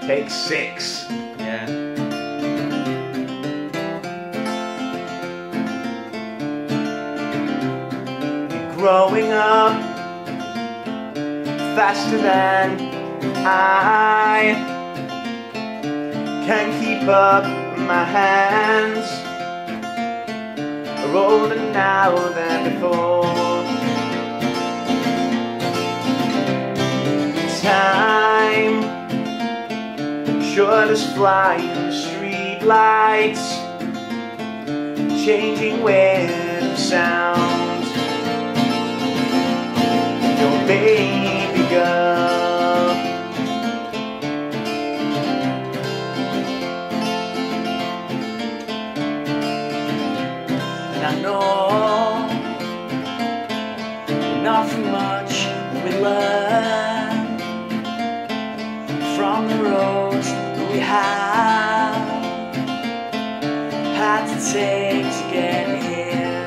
Take 6. Yeah. You're growing up faster than I can keep up. My hands are older now than before. Time sure does fly in the street lights, changing with the sound. Your baby girl, and I know nothing much we learn from the roads we have had to take to get here.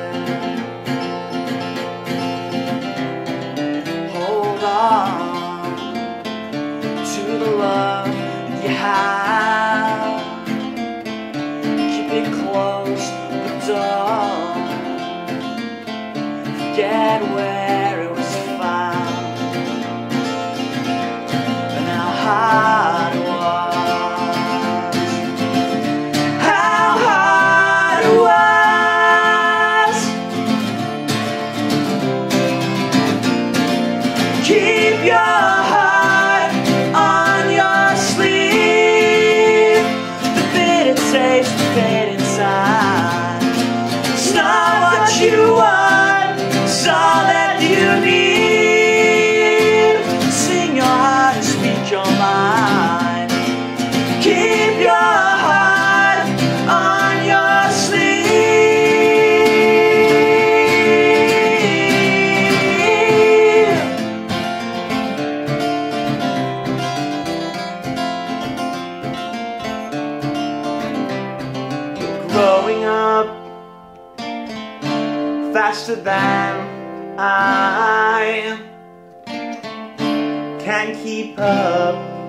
Hold on to the love that you have. Keep it close, but don't forget where it was found and how hard it was. Keep your heart on your sleeve. The bitter taste of it inside. It's not what you want, it's all that you need. Sing your heart and speak your mind. Keep your heart on your sleeve. Growing up faster than I can keep up.